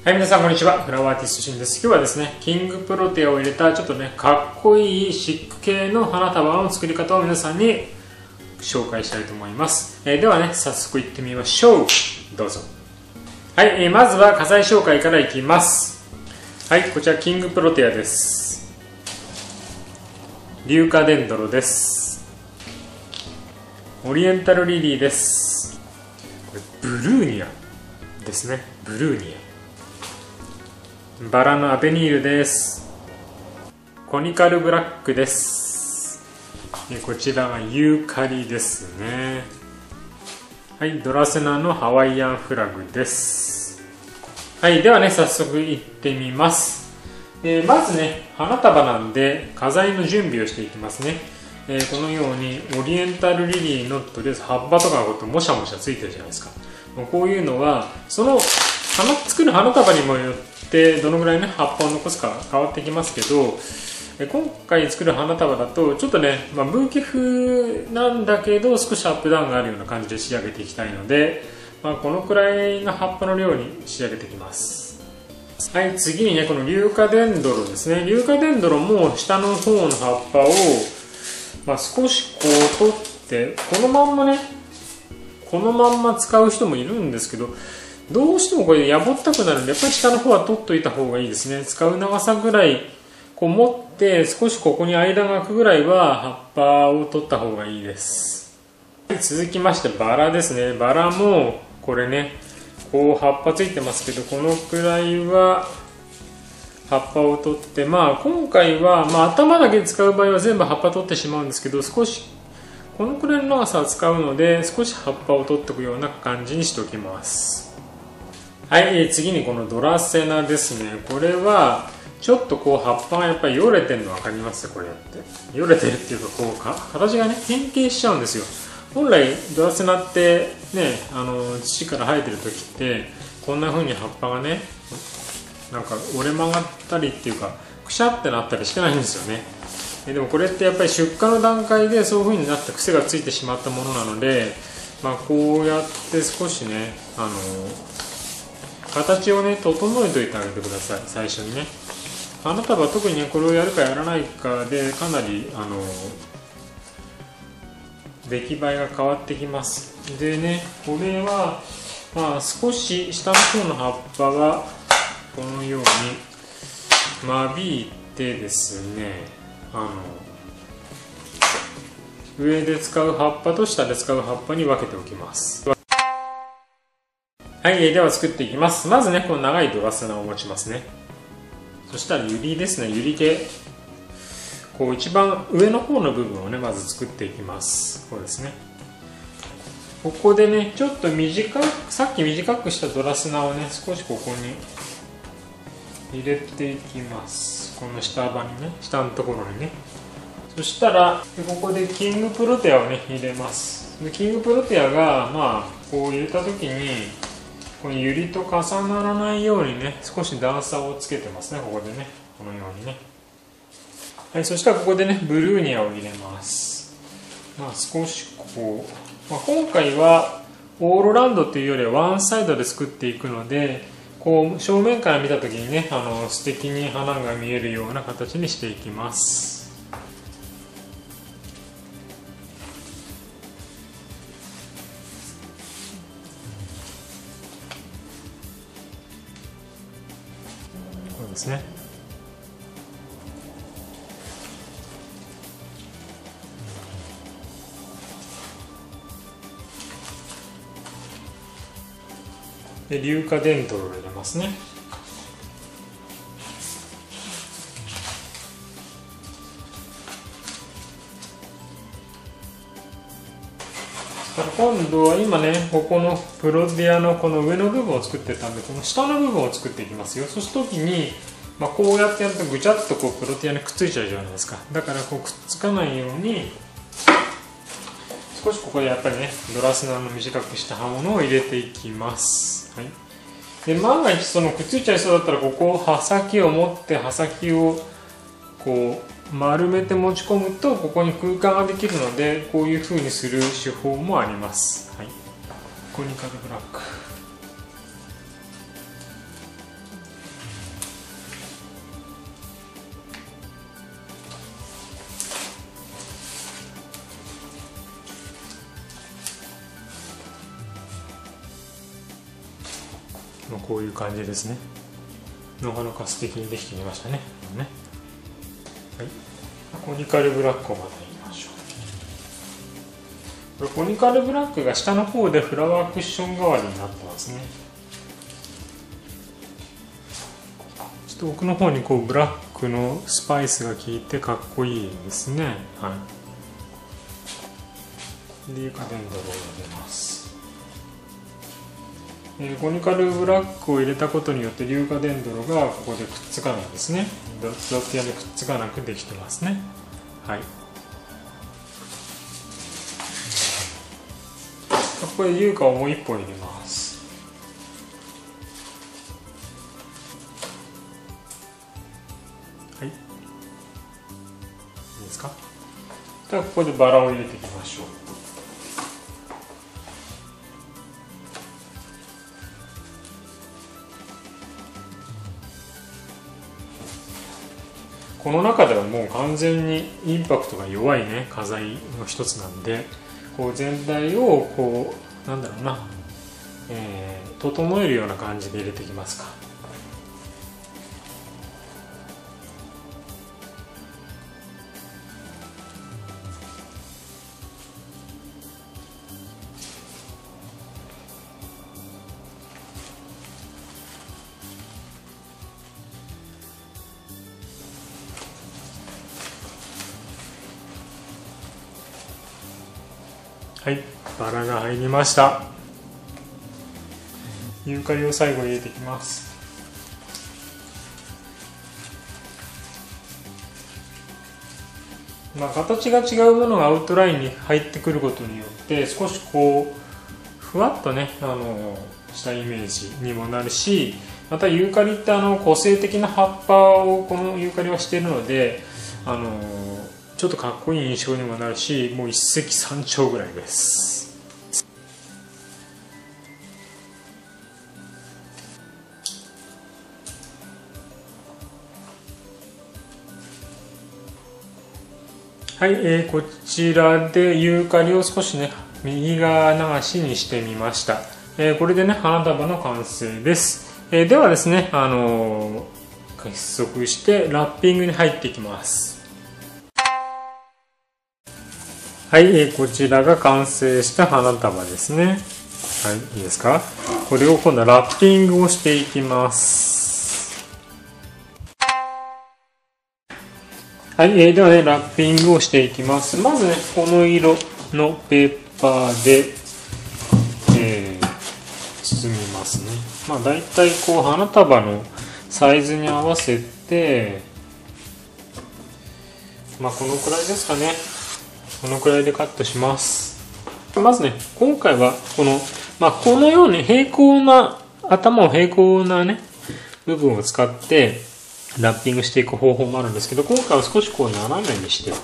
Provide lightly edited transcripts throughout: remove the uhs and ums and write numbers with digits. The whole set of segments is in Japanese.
はい、皆さんこんにちは。フラワーアーティストシンです。今日はですね、キングプロテアを入れたちょっとね、かっこいいシック系の花束の作り方を皆さんに紹介したいと思います。ではね、早速いってみましょう。どうぞ。はい、まずは花材紹介からいきます。はい、こちらキングプロテアです。リューカデンドロです。オリエンタルリリーです。これブルーニアですね。ブルーニア。バラのアベニールです。コニカルブラックです。こちらはユーカリですね。はい、ドラセナのハワイアンフラグです。はい、ではね、早速いってみます。まずね、花束なんで花材の準備をしていきますね。このようにオリエンタルリリーのとりあえず葉っぱとかがこうやってもしゃもしゃついてるじゃないですか。こういうのはその作る花束にもよってどのぐらいね葉っぱを残すか変わってきますけど、今回作る花束だとちょっとね、ブーケ風なんだけど少しアップダウンがあるような感じで仕上げていきたいので、このくらいの葉っぱの量に仕上げていきます。はい、次にね、このリューカデンドロですね。リューカデンドロも下の方の葉っぱを、少しこう取ってこのまんま使う人もいるんですけど、どうしてもこれやぼったくなるんで、やっぱり下の方は取っといた方がいいですね。使う長さぐらいこう持って少しここに間が空くぐらいは葉っぱを取った方がいいです。続きましてバラですね。バラもこれね、こう葉っぱついてますけど、このくらいは葉っぱを取って、今回は、頭だけ使う場合は全部葉っぱ取ってしまうんですけど、少しこのくらいの長さを使うので少し葉っぱを取っておくような感じにしておきます。はい、次にこのドラセナですね。これはちょっとこう葉っぱがやっぱりよれてるの分かります？これやってよれてるっていうか、こう形がね変形しちゃうんですよ。本来ドラセナってね、土から生えてる時ってこんな風に葉っぱがねなんか折れ曲がったりっていうかくしゃってなったりしてないんですよね。でもこれってやっぱり出荷の段階でそういう風になって癖がついてしまったものなので、こうやって少しね形をね整えておいてあげてください。最初にね、花束特にねこれをやるかやらないかでかなり出来栄えが変わってきます。でね、これは少し下の方の葉っぱはこのように間引いてですね、上で使う葉っぱと下で使う葉っぱに分けておきます。はい、では作っていきます。まずね、この長いドラセナを持ちますね。そしたらユリですね。ユリでこう一番上の方の部分をねまず作っていきます。こうですね。ここでねちょっとさっき短くしたドラセナをね少しここに入れていきます。この下のところにね。そしたらここでキングプロテアをね入れます。でキングプロテアがこう入れた時にこのユリと重ならないようにね少し段差をつけてますね。ここでねこのようにね。はい、そしたらここでねブルーニアを入れます。少しこう、今回はオールラウンドっていうよりはワンサイドで作っていくので、こう正面から見た時にね素敵に花が見えるような形にしていきます。こうですね。でリューカデンドロを入れますね。今度は今ねここのプロテアのこの上の部分を作ってたんで、この下の部分を作っていきますよ。そうする時に、こうやってやるとぐちゃっとこうプロテアにくっついちゃうじゃないですか。だからこうくっつかないように少しここでやっぱりねドラセナの短くした刃物を入れていきます。はい、で万が一そのくっついちゃいそうだったら、ここ刃先を持って刃先をこう丸めて持ち込むとここに空間ができるので、こういう風にする手法もあります。はい、コニカルブラックこういう感じですね。なかなか素敵にできてみましたね。はい、コニカルブラックをまた言いましょう。これコニカルブラックが下の方でフラワークッション代わりになってますね。ちょっと奥の方にこうブラックのスパイスが効いてかっこいいですね。はい、でユカデンドロを入れます。コニカルブラックを入れたことによって硫化デンドロがここでくっつかないんですね。ドット屋でくっつかなくできてますね。はい、ここで硫化をもう一本入れます。はい、いいですか。ではここでバラを入れていきましょう。この中ではもう完全にインパクトが弱いね花材の一つなんで、こう全体をこうなんだろうな、整えるような感じで入れていきますか。はい、バラが入りました。ユーカリを最後入れていきます。形が違うものがアウトラインに入ってくることによって少しこうふわっとねしたイメージにもなるし、またユーカリって個性的な葉っぱをこのユーカリはしているのでちょっとかっこいい印象にもなるし、もう一石三鳥ぐらいです。はい、こちらでユーカリを少しね右側流しにしてみました。これでね花束の完成です。ではですね結束してラッピングに入っていきます。はい、こちらが完成した花束ですね。はい、いいですか。これを今度はラッピングをしていきます。はい、ではねラッピングをしていきます。まずねこの色のペーパーで、包みますね。だいたいこう花束のサイズに合わせてこのくらいですかね。このくらいでカットします。まずね今回はこのように頭を平行なね部分を使ってラッピングしていく方法もあるんですけど、今回は少しこう斜めにして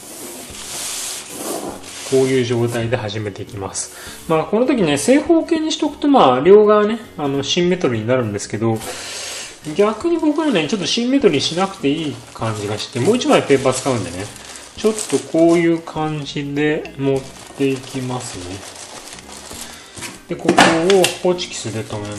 こういう状態で始めていきます。この時ね正方形にしておくと両側ねシンメトリーになるんですけど、逆に僕はねちょっとシンメトリーしなくていい感じがして、もう一枚ペーパー使うんでねちょっとこういう感じで持っていきますね。でここをホチキスで留めます。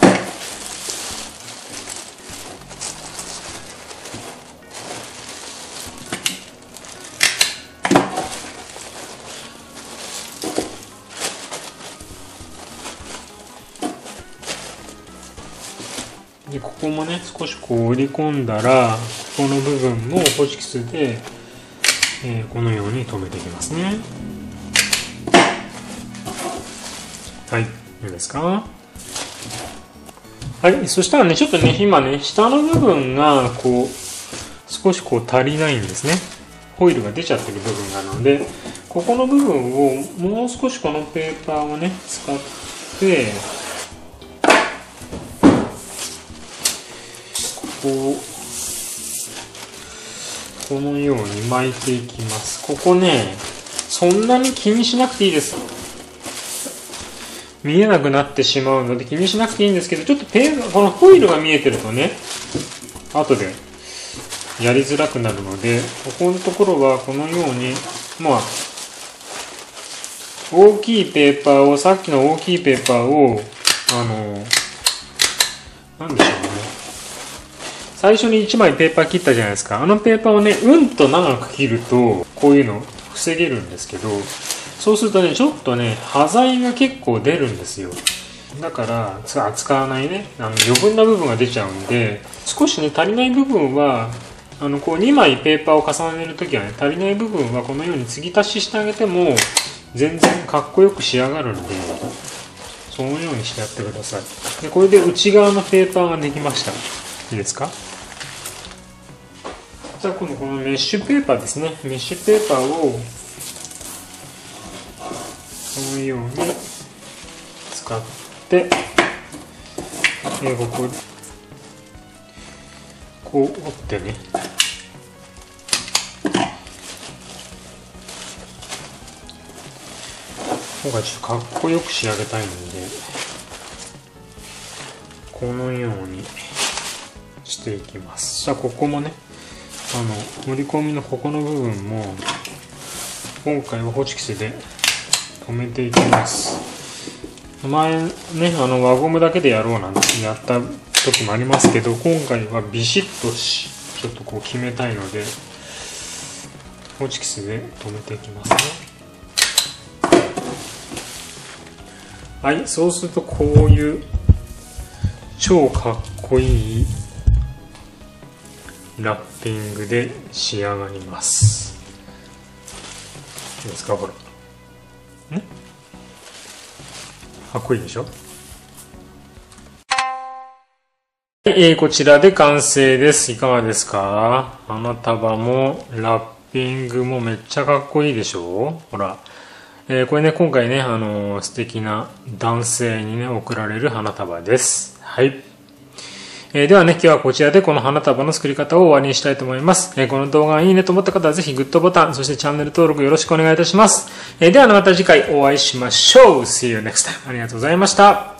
でここもね少しこう折り込んだらこの部分もホチキスで、このように留めていきますね。はい、いいですか。はい、そしたらねちょっとね今ね下の部分がこう少しこう足りないんですね。ホイルが出ちゃってる部分があるので、ここの部分をもう少しこのペーパーをね使ってこのように巻いていきます。ここねそんなに気にしなくていいです。見えなくなってしまうので気にしなくていいんですけど、ちょっとこのホイルが見えてるとね後でやりづらくなるので、ここのところはこのように大きいペーパーをさっきの大きいペーパーをなんでしょうね。最初に1枚ペーパー切ったじゃないですか。あのペーパーをね、うんと長く切ると、こういうの防げるんですけど、そうするとね、ちょっとね、端材が結構出るんですよ。だから、使わないね、余分な部分が出ちゃうんで、少しね、足りない部分は、こう2枚ペーパーを重ねるときはね、足りない部分はこのように継ぎ足ししてあげても、全然かっこよく仕上がるんで、そのようにしてやってください。で、これで内側のペーパーができました。いいですか？じゃあ、今度このメッシュペーパーですね。メッシュペーパーを、このように使って、ここう折ってね、今回ちょっとかっこよく仕上げたいんで、このようにしていきます。じゃあここもね、盛り込みのここの部分も今回はホチキスで留めていきます。前ね、輪ゴムだけでやろうなんてやった時もありますけど、今回はビシッとちょっとこう決めたいので、ホチキスで留めていきますね。はい、そうするとこういう超かっこいいラッピングで仕上がります。いいですか、ほら。かっこいいでしょ。こちらで完成です。いかがですか？花束もラッピングもめっちゃかっこいいでしょ。ほら。これね、今回ね、素敵な男性にね、贈られる花束です。はい。ではね、今日はこちらでこの花束の作り方を終わりにしたいと思います。この動画がいいねと思った方はぜひグッドボタン、そしてチャンネル登録よろしくお願いいたします。ではまた次回お会いしましょう。See you next time. ありがとうございました。